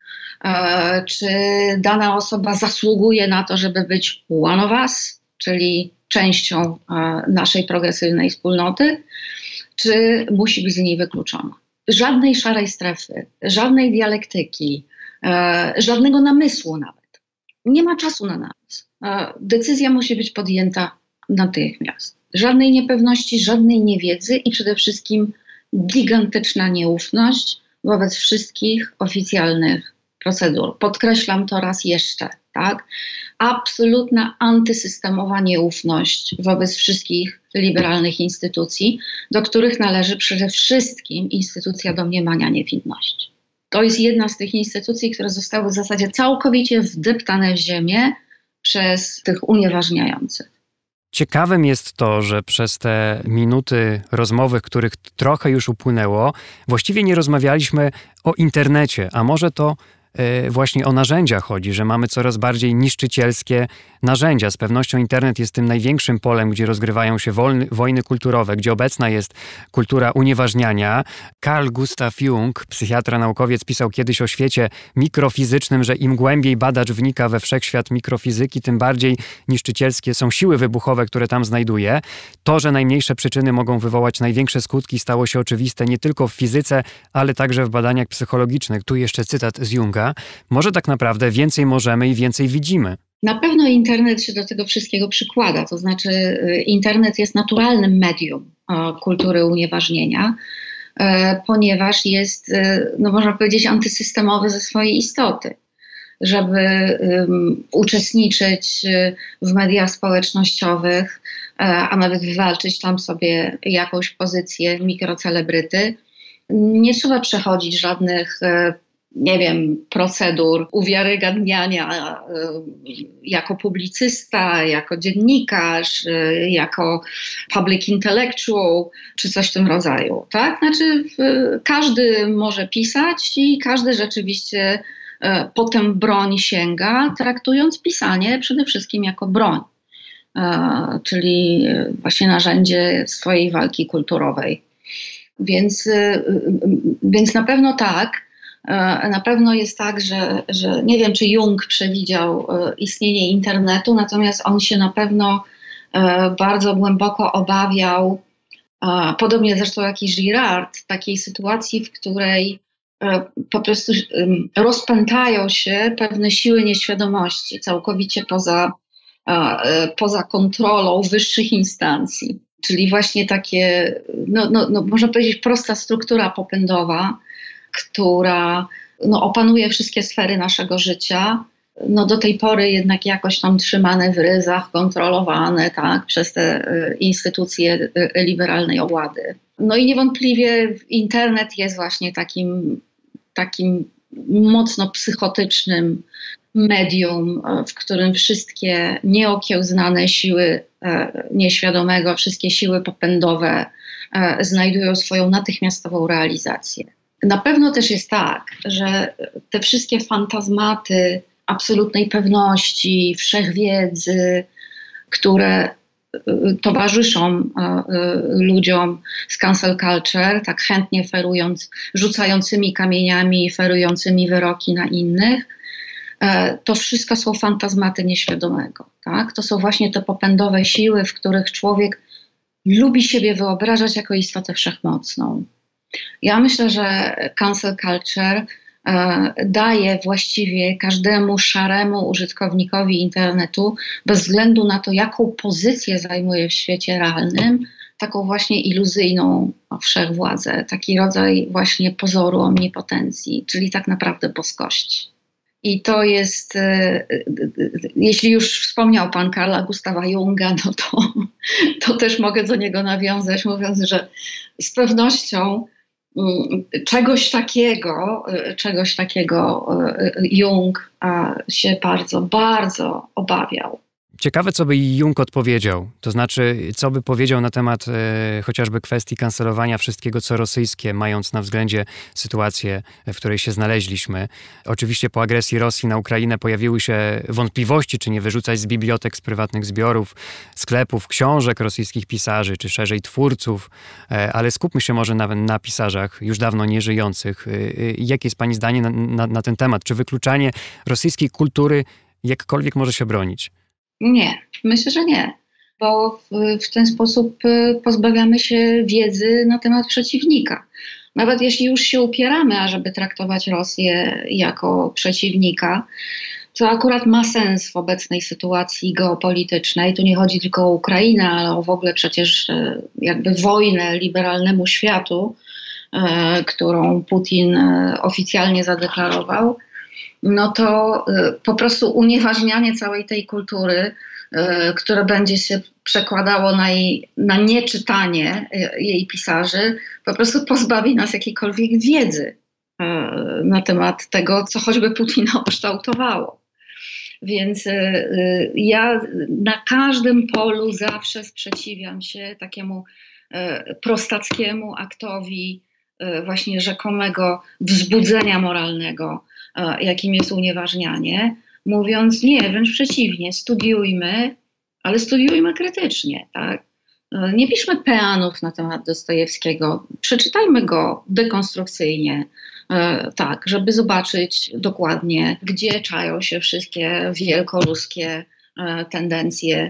Czy dana osoba zasługuje na to, żeby być one of us, czyli częścią naszej progresywnej wspólnoty, czy musi być z niej wykluczona. Żadnej szarej strefy, żadnej dialektyki, żadnego namysłu nawet. Nie ma czasu na namysł. Decyzja musi być podjęta natychmiast. Żadnej niepewności, żadnej niewiedzy i przede wszystkim gigantyczna nieufność wobec wszystkich oficjalnych procedur. Podkreślam to raz jeszcze, tak? Absolutna antysystemowa nieufność wobec wszystkich liberalnych instytucji, do których należy przede wszystkim instytucja domniemania niewinności. To jest jedna z tych instytucji, które zostały w zasadzie całkowicie wdeptane w ziemię przez tych unieważniających. Ciekawym jest to, że przez te minuty rozmowy, których trochę już upłynęło, właściwie nie rozmawialiśmy o internecie, a może to właśnie o narzędzia chodzi, że mamy coraz bardziej niszczycielskie narzędzia. Z pewnością internet jest tym największym polem, gdzie rozgrywają się wojny kulturowe, gdzie obecna jest kultura unieważniania. Carl Gustav Jung, psychiatra, naukowiec, pisał kiedyś o świecie mikrofizycznym, że im głębiej badacz wnika we wszechświat mikrofizyki, tym bardziej niszczycielskie są siły wybuchowe, które tam znajduje. To, że najmniejsze przyczyny mogą wywołać największe skutki, stało się oczywiste nie tylko w fizyce, ale także w badaniach psychologicznych. Tu jeszcze cytat z Junga. Może tak naprawdę więcej możemy i więcej widzimy. Na pewno internet się do tego wszystkiego przykłada, to znaczy internet jest naturalnym medium kultury unieważnienia, ponieważ jest, no można powiedzieć, antysystemowy ze swojej istoty. Żeby uczestniczyć w mediach społecznościowych, a nawet wywalczyć tam sobie jakąś pozycję mikrocelebryty, nie trzeba przechodzić żadnych procedur uwiarygadniania jako publicysta, jako dziennikarz, jako public intellectual, czy coś w tym rodzaju, tak? Znaczy każdy może pisać i każdy rzeczywiście po tę broń sięga, traktując pisanie przede wszystkim jako broń, czyli właśnie narzędzie swojej walki kulturowej. Więc na pewno tak. Na pewno jest tak, że nie wiem, czy Jung przewidział istnienie internetu, natomiast on się na pewno bardzo głęboko obawiał, podobnie zresztą jak i Girard, takiej sytuacji, w której po prostu rozpętają się pewne siły nieświadomości, całkowicie poza kontrolą wyższych instancji. Czyli właśnie takie, można powiedzieć, prosta struktura popędowa, która opanuje wszystkie sfery naszego życia, do tej pory jednak jakoś tam trzymane w ryzach, kontrolowane, tak, przez te instytucje liberalnej owłady. No i niewątpliwie internet jest właśnie takim mocno psychotycznym medium, w którym wszystkie nieokiełznane siły nieświadomego, wszystkie siły popędowe znajdują swoją natychmiastową realizację. Na pewno też jest tak, że te wszystkie fantazmaty absolutnej pewności, wszechwiedzy, które towarzyszą ludziom z cancel culture, tak chętnie rzucającymi kamieniami, ferującymi wyroki na innych, to wszystko są fantazmaty nieświadomego. Tak? To są właśnie te popędowe siły, w których człowiek lubi siebie wyobrażać jako istotę wszechmocną. Ja myślę, że cancel culture daje właściwie każdemu szaremu użytkownikowi internetu, bez względu na to, jaką pozycję zajmuje w świecie realnym, taką właśnie iluzyjną wszechwładzę, taki rodzaj właśnie pozoru omnipotencji, czyli tak naprawdę boskości. I to jest, jeśli już wspomniał pan Carla Gustawa Junga, no to też mogę do niego nawiązać, mówiąc, że z pewnością czegoś takiego Jung się bardzo, bardzo obawiał. Ciekawe, co by Jung odpowiedział. To znaczy, co by powiedział na temat chociażby kwestii kancelowania wszystkiego, co rosyjskie, mając na względzie sytuację, w której się znaleźliśmy. Oczywiście po agresji Rosji na Ukrainę pojawiły się wątpliwości, czy nie wyrzucać z bibliotek, z prywatnych zbiorów, sklepów, książek rosyjskich pisarzy, czy szerzej twórców, ale skupmy się może nawet na pisarzach już dawno nieżyjących. Jakie jest pani zdanie na ten temat? Czy wykluczanie rosyjskiej kultury jakkolwiek może się bronić? Nie, myślę, że nie, bo w ten sposób pozbawiamy się wiedzy na temat przeciwnika. Nawet jeśli już się upieramy, ażeby traktować Rosję jako przeciwnika, to akurat ma sens w obecnej sytuacji geopolitycznej. Tu nie chodzi tylko o Ukrainę, ale o w ogóle przecież jakby wojnę liberalnemu światu, którą Putin oficjalnie zadeklarował. No to po prostu unieważnianie całej tej kultury, które będzie się przekładało na nieczytanie jej pisarzy, po prostu pozbawi nas jakiejkolwiek wiedzy na temat tego, co choćby Putina ukształtowało. Więc ja na każdym polu zawsze sprzeciwiam się takiemu prostackiemu aktowi właśnie rzekomego wzbudzenia moralnego, jakim jest unieważnianie, mówiąc nie, wręcz przeciwnie, studiujmy, ale studiujmy krytycznie, tak? Nie piszmy peanów na temat Dostojewskiego, przeczytajmy go dekonstrukcyjnie, tak, żeby zobaczyć dokładnie, gdzie czają się wszystkie wielkoruskie tendencje,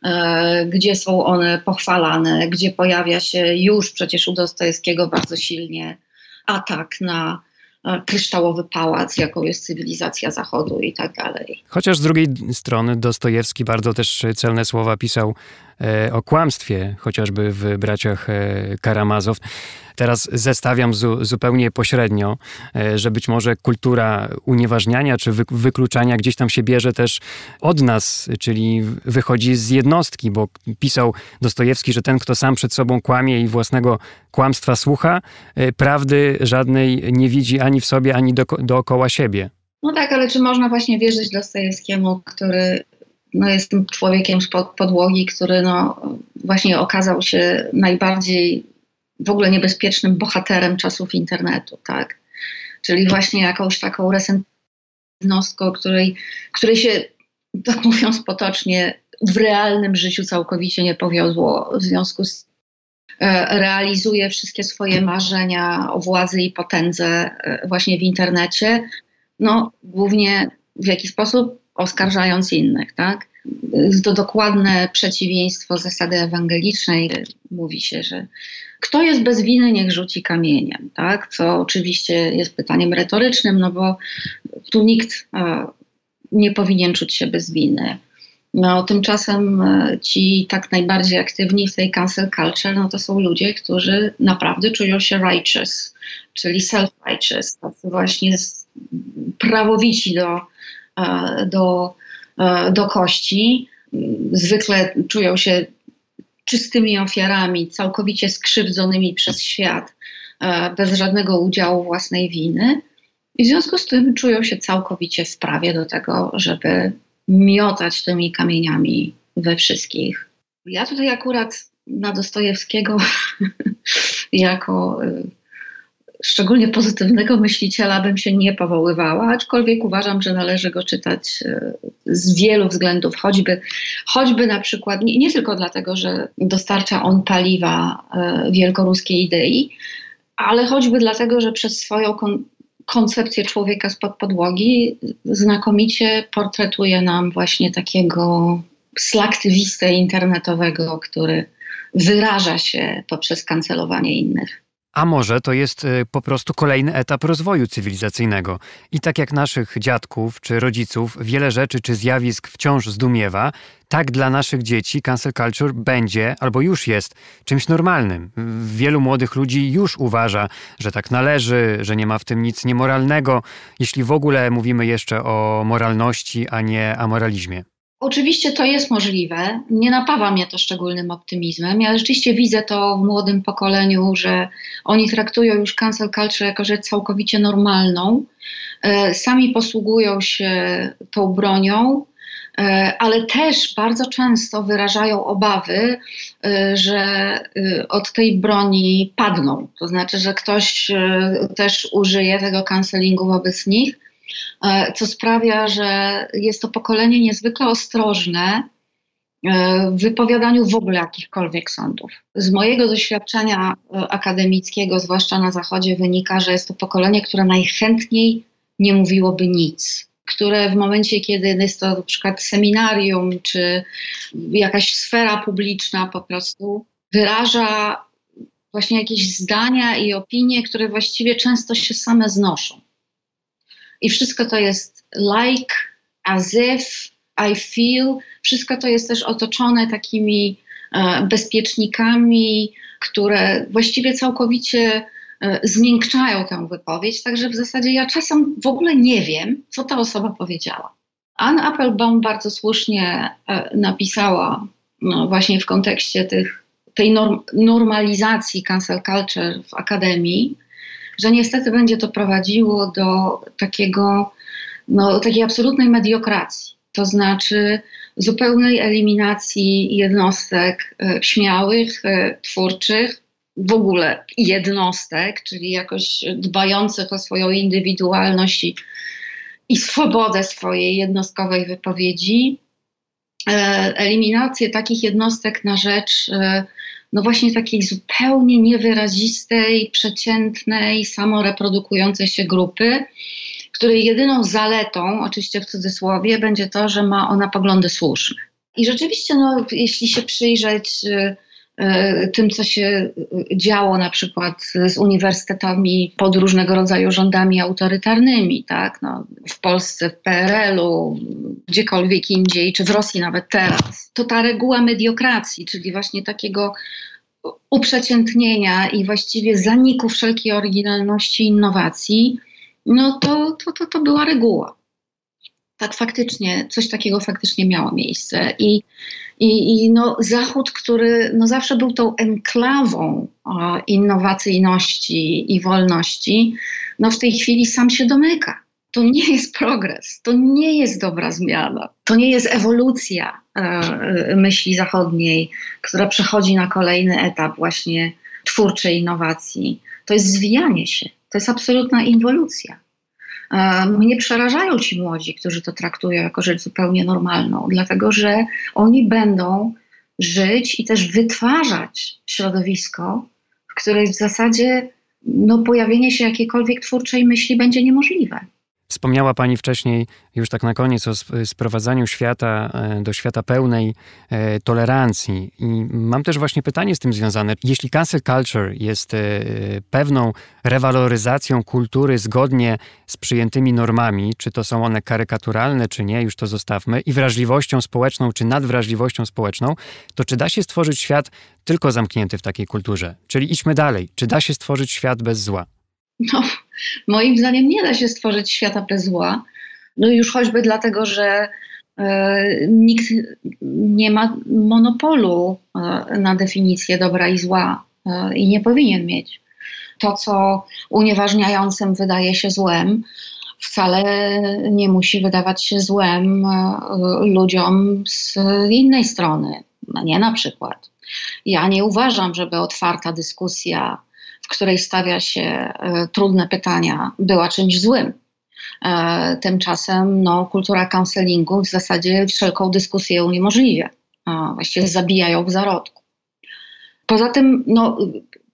gdzie są one pochwalane, gdzie pojawia się już przecież u Dostojewskiego bardzo silnie atak na kryształowy pałac, jaką jest cywilizacja Zachodu i tak dalej. Chociaż z drugiej strony Dostojewski bardzo też celne słowa pisał o kłamstwie, chociażby w Braciach Karamazow. Teraz zestawiam zupełnie pośrednio, że być może kultura unieważniania czy wykluczania gdzieś tam się bierze też od nas, czyli wychodzi z jednostki, bo pisał Dostojewski, że ten, kto sam przed sobą kłamie i własnego kłamstwa słucha, prawdy żadnej nie widzi ani w sobie, ani dookoła siebie. No tak, ale czy można właśnie wierzyć Dostojewskiemu, który jest tym człowiekiem spod podłogi, który właśnie okazał się najbardziej w ogóle niebezpiecznym bohaterem czasów internetu, tak? Czyli właśnie jakąś taką resentnostką, której się, tak mówiąc potocznie, w realnym życiu całkowicie nie powiodło. W związku z realizuje wszystkie swoje marzenia o władzy i potędze właśnie w internecie, głównie w jaki sposób? Oskarżając innych, tak? To dokładne przeciwieństwo zasady ewangelicznej. Mówi się, że kto jest bez winy, niech rzuci kamieniem, tak? Co oczywiście jest pytaniem retorycznym, bo tu nikt nie powinien czuć się bez winy. Tymczasem ci tak najbardziej aktywni w tej cancel culture, to są ludzie, którzy naprawdę czują się righteous, czyli self-righteous, tacy właśnie prawowici do kości. Zwykle czują się czystymi ofiarami, całkowicie skrzywdzonymi przez świat, bez żadnego udziału własnej winy. I w związku z tym czują się całkowicie w prawie do tego, żeby miotać tymi kamieniami we wszystkich. Ja tutaj akurat na Dostojewskiego jako szczególnie pozytywnego myśliciela bym się nie powoływała, aczkolwiek uważam, że należy go czytać z wielu względów, choćby na przykład, nie tylko dlatego, że dostarcza on paliwa wielkoruskiej idei, ale choćby dlatego, że przez swoją koncepcję człowieka spod podłogi znakomicie portretuje nam właśnie takiego slaktywistę internetowego, który wyraża się poprzez kancelowanie innych. A może to jest po prostu kolejny etap rozwoju cywilizacyjnego. I tak jak naszych dziadków czy rodziców wiele rzeczy czy zjawisk wciąż zdumiewa, tak dla naszych dzieci cancel culture będzie albo już jest czymś normalnym. Wielu młodych ludzi już uważa, że tak należy, że nie ma w tym nic niemoralnego, jeśli w ogóle mówimy jeszcze o moralności, a nie amoralizmie. Oczywiście to jest możliwe. Nie napawa mnie to szczególnym optymizmem. Ja rzeczywiście widzę to w młodym pokoleniu, że oni traktują już cancel culture jako rzecz całkowicie normalną. Sami posługują się tą bronią, ale też bardzo często wyrażają obawy, że od tej broni padną. To znaczy, że ktoś też użyje tego cancelingu wobec nich, co sprawia, że jest to pokolenie niezwykle ostrożne w wypowiadaniu w ogóle jakichkolwiek sądów. Z mojego doświadczenia akademickiego, zwłaszcza na Zachodzie, wynika, że jest to pokolenie, które najchętniej nie mówiłoby nic, które w momencie, kiedy jest to na przykład seminarium czy jakaś sfera publiczna, po prostu wyraża właśnie jakieś zdania i opinie, które właściwie często się same znoszą. I wszystko to jest like, as if, I feel. Wszystko to jest też otoczone takimi bezpiecznikami, które właściwie całkowicie zmiękczają tę wypowiedź. Także w zasadzie ja czasem w ogóle nie wiem, co ta osoba powiedziała. Ann Applebaum bardzo słusznie napisała właśnie w kontekście tej normalizacji cancel culture w akademii, że niestety będzie to prowadziło do takiej absolutnej mediokracji. To znaczy zupełnej eliminacji jednostek śmiałych, twórczych, w ogóle jednostek, czyli jakoś dbających o swoją indywidualność i swobodę swojej jednostkowej wypowiedzi. Eliminację takich jednostek na rzecz właśnie takiej zupełnie niewyrazistej, przeciętnej, samoreprodukującej się grupy, której jedyną zaletą, oczywiście w cudzysłowie, będzie to, że ma ona poglądy słuszne. I rzeczywiście, jeśli się przyjrzeć tym, co się działo na przykład z uniwersytetami pod różnego rodzaju rządami autorytarnymi, tak? W Polsce, w PRL-u, gdziekolwiek indziej, czy w Rosji nawet teraz, to ta reguła mediokracji, czyli właśnie takiego uprzeciętnienia i właściwie zaniku wszelkiej oryginalności i innowacji, to była reguła. Tak faktycznie, coś takiego faktycznie miało miejsce. I Zachód, który zawsze był tą enklawą innowacyjności i wolności, w tej chwili sam się domyka. To nie jest progres, to nie jest dobra zmiana, to nie jest ewolucja myśli zachodniej, która przechodzi na kolejny etap właśnie twórczej innowacji. To jest zwijanie się, to jest absolutna inwolucja. Mnie przerażają ci młodzi, którzy to traktują jako rzecz zupełnie normalną, dlatego że oni będą żyć i też wytwarzać środowisko, w której w zasadzie pojawienie się jakiejkolwiek twórczej myśli będzie niemożliwe. Wspomniała Pani wcześniej, już tak na koniec, o sprowadzaniu świata do świata pełnej tolerancji. I mam też właśnie pytanie z tym związane. Jeśli cancel culture jest pewną rewaloryzacją kultury zgodnie z przyjętymi normami, czy to są one karykaturalne, czy nie, już to zostawmy, i wrażliwością społeczną, czy nadwrażliwością społeczną, to czy da się stworzyć świat tylko zamknięty w takiej kulturze? Czyli idźmy dalej. Czy da się stworzyć świat bez zła? Moim zdaniem nie da się stworzyć świata bez zła. Już choćby dlatego, że nikt nie ma monopolu na definicję dobra i zła i nie powinien mieć. To, co unieważniającym wydaje się złem, wcale nie musi wydawać się złem ludziom z innej strony. Nie na przykład. Ja nie uważam, żeby otwarta dyskusja, w której stawia się trudne pytania, była czymś złym. Tymczasem kultura counselingu w zasadzie wszelką dyskusję uniemożliwia. Właściwie zabija ją w zarodku. Poza tym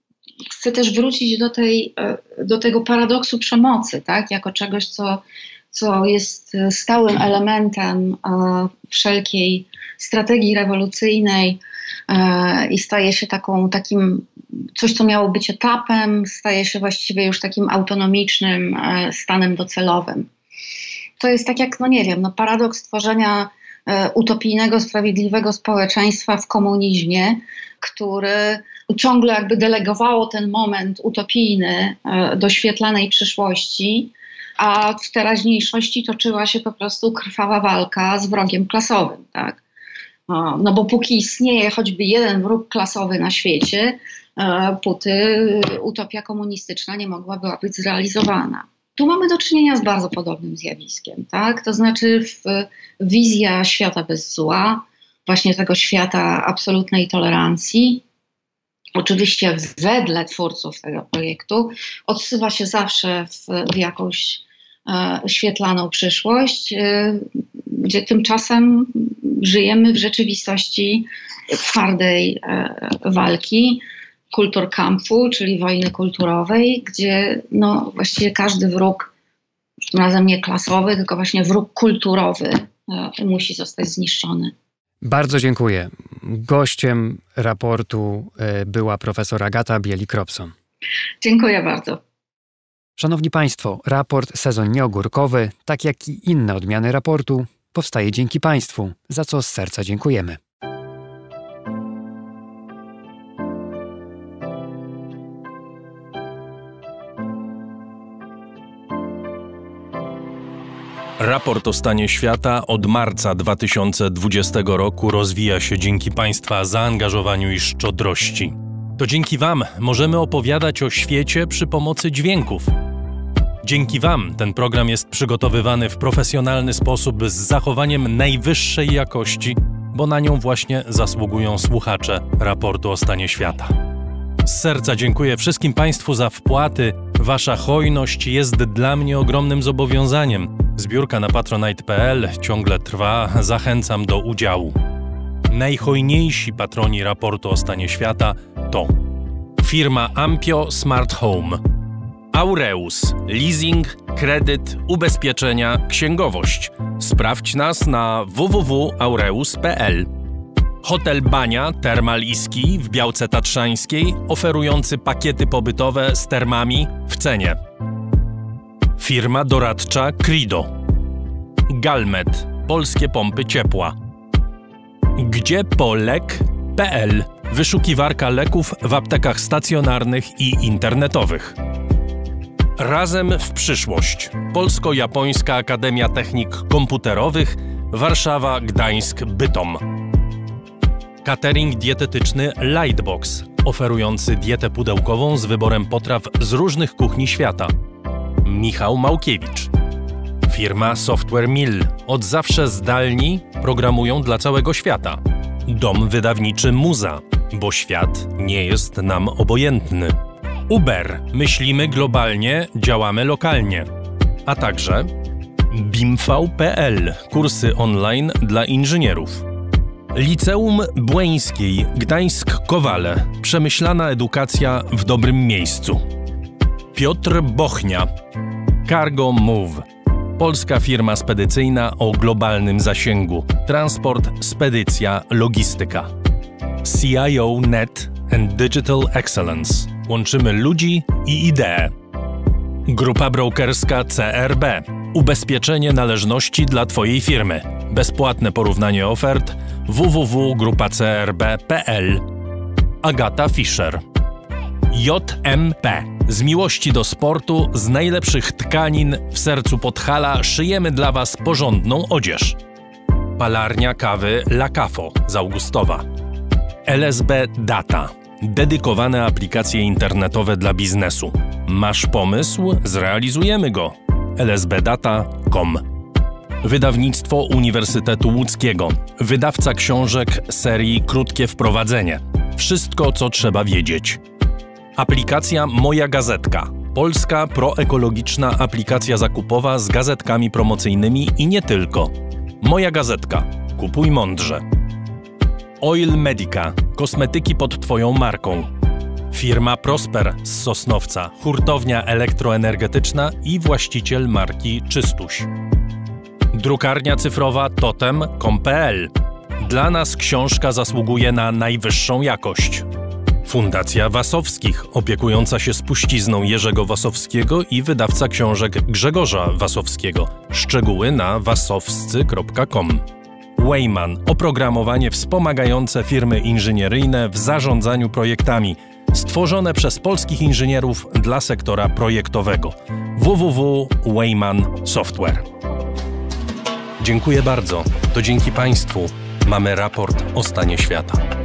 chcę też wrócić do tego paradoksu przemocy, tak? Jako czegoś, co co jest stałym elementem wszelkiej strategii rewolucyjnej i staje się takim coś, co miało być etapem, staje się właściwie już takim autonomicznym stanem docelowym. To jest tak jak, paradoks tworzenia utopijnego, sprawiedliwego społeczeństwa w komunizmie, który ciągle jakby delegowało ten moment utopijny do świetlanej przyszłości, a w teraźniejszości toczyła się po prostu krwawa walka z wrogiem klasowym, tak? No bo póki istnieje choćby jeden wróg klasowy na świecie, póty utopia komunistyczna nie mogłaby być zrealizowana. Tu mamy do czynienia z bardzo podobnym zjawiskiem, tak? To znaczy wizja świata bez zła, właśnie tego świata absolutnej tolerancji, oczywiście wedle twórców tego projektu, odsyła się zawsze w jakąś świetlaną przyszłość, gdzie tymczasem żyjemy w rzeczywistości twardej walki, kulturkampfu, czyli wojny kulturowej, gdzie właściwie każdy wróg, tym razem nie klasowy, tylko właśnie wróg kulturowy musi zostać zniszczony. Bardzo dziękuję. Gościem raportu była profesor Agata Bielik-Robson. Dziękuję bardzo. Szanowni Państwo, raport Sezon Nieogórkowy, tak jak i inne odmiany raportu, powstaje dzięki Państwu, za co z serca dziękujemy. Raport o stanie świata od marca 2020 roku rozwija się dzięki Państwa zaangażowaniu i szczodrości. To dzięki Wam możemy opowiadać o świecie przy pomocy dźwięków. Dzięki Wam ten program jest przygotowywany w profesjonalny sposób z zachowaniem najwyższej jakości, bo na nią właśnie zasługują słuchacze raportu o stanie świata. Z serca dziękuję wszystkim Państwu za wpłaty. Wasza hojność jest dla mnie ogromnym zobowiązaniem. Zbiórka na patronite.pl ciągle trwa, zachęcam do udziału. Najhojniejsi patroni raportu o stanie świata to firma Ampio Smart Home, Aureus, leasing, kredyt, ubezpieczenia, księgowość. Sprawdź nas na www.aureus.pl. Hotel Bania Termal i Ski w Białce Tatrzańskiej, oferujący pakiety pobytowe z termami w cenie. Firma doradcza Crido. Galmet, polskie pompy ciepła. Gdziepolek.pl, wyszukiwarka leków w aptekach stacjonarnych i internetowych. Razem w przyszłość. Polsko-Japońska Akademia Technik Komputerowych, Warszawa, Gdańsk, Bytom. Catering dietetyczny Lightbox, oferujący dietę pudełkową z wyborem potraw z różnych kuchni świata. Michał Małkiewicz. Firma Software Mill. Od zawsze zdalni programują dla całego świata. Dom wydawniczy Muza, bo świat nie jest nam obojętny. Uber. Myślimy globalnie, działamy lokalnie. A także BIMV.pl. Kursy online dla inżynierów. Liceum Błeńskiej, Gdańsk-Kowale. Przemyślana edukacja w dobrym miejscu. Piotr Bochnia. Cargo Move. Polska firma spedycyjna o globalnym zasięgu. Transport, spedycja, logistyka. CIO Net and Digital Excellence. Łączymy ludzi i idee. Grupa brokerska CRB. Ubezpieczenie należności dla Twojej firmy. Bezpłatne porównanie ofert www.grupacrb.pl. Agata Fischer. JMP. Z miłości do sportu, z najlepszych tkanin w sercu Podhala szyjemy dla Was porządną odzież. Palarnia kawy La Cafo z Augustowa. LSB Data. Dedykowane aplikacje internetowe dla biznesu. Masz pomysł? Zrealizujemy go. lsbdata.com. Wydawnictwo Uniwersytetu Łódzkiego. Wydawca książek serii Krótkie Wprowadzenie. Wszystko, co trzeba wiedzieć. Aplikacja Moja Gazetka. Polska proekologiczna aplikacja zakupowa z gazetkami promocyjnymi i nie tylko. Moja Gazetka. Kupuj mądrze. Oil Medica. Kosmetyki pod Twoją marką. Firma Prosper z Sosnowca, hurtownia elektroenergetyczna i właściciel marki Czystuś. Drukarnia cyfrowa totem.com.pl. Dla nas książka zasługuje na najwyższą jakość. Fundacja Wasowskich, opiekująca się spuścizną Jerzego Wasowskiego i wydawca książek Grzegorza Wasowskiego. Szczegóły na wasowscy.com. Wayman, oprogramowanie wspomagające firmy inżynieryjne w zarządzaniu projektami, stworzone przez polskich inżynierów dla sektora projektowego. www.wayman Software. Dziękuję bardzo. To dzięki Państwu mamy raport o stanie świata.